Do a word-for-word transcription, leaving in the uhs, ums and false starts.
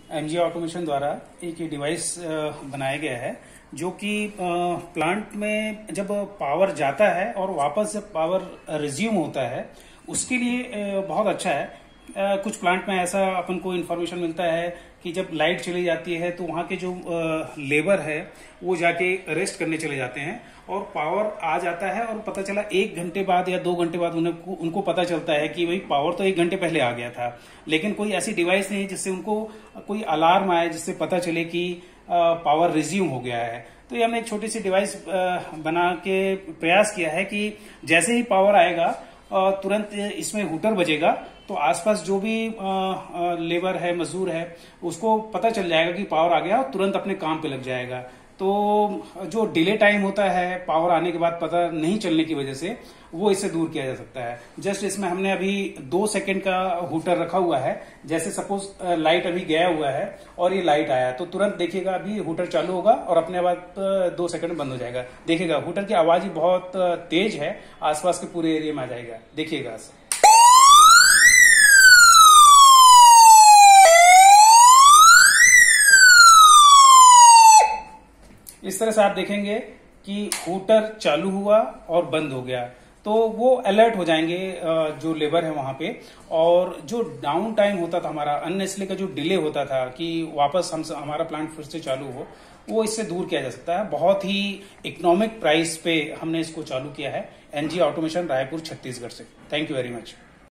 MG automation द्वारा एक device बनाया गया है जो कि प्लांट में जब पावर जाता है और वापस जब पावर रिज्यूम होता है उसके लिए बहुत अच्छा है। कुछ प्लांट में ऐसा अपन को इन्फॉर्मेशन मिलता है कि जब लाइट चली जाती है तो वहाँ के जो लेबर है वो जाके रेस्ट करने चले जाते हैं और पावर आ जाता है और पता चला एक घंटे बाद या दो घंटे बाद उनको उनको पता चलता है कि भाई पावर तो एक घंटे पहले आ गया था, लेकिन कोई ऐसी डिवाइस नहीं जिससे उनको कोई अलार्म आए जिससे पता चले कि पावर रिज्यूम हो गया है। तो ये हमने एक छोटी सी डिवाइस बना के प्रयास किया है कि जैसे ही पावर आएगा तुरंत इसमें हूटर बजेगा तो आसपास जो भी लेबर है, मजदूर है, उसको पता चल जाएगा कि पावर आ गया और तुरंत अपने काम पे लग जाएगा। तो जो डिले टाइम होता है पावर आने के बाद पता नहीं चलने की वजह से, वो इससे दूर किया जा सकता है। जस्ट इसमें हमने अभी दो सेकंड का हूटर रखा हुआ है। जैसे सपोज लाइट अभी गया हुआ है और ये लाइट आया तो तुरंत देखिएगा अभी हूटर चालू होगा और अपने बाद दो सेकंड बंद हो जाएगा। देखिएगा हूटर की आवाज ही बहुत तेज है, आसपास के पूरे एरिया में आ जाएगा। देखिएगा इस तरह से आप देखेंगे कि हूटर चालू हुआ और बंद हो गया तो वो अलर्ट हो जाएंगे जो लेबर है वहां पे। और जो डाउन टाइम होता था हमारा, अननेसेसरी का जो डिले होता था कि वापस हम हमारा प्लांट फिर से चालू हो, वो इससे दूर किया जा सकता है। बहुत ही इकोनॉमिक प्राइस पे हमने इसको चालू किया है एनजी ऑटोमेशन रायपुर छत्तीसगढ़ से। Thank you very much.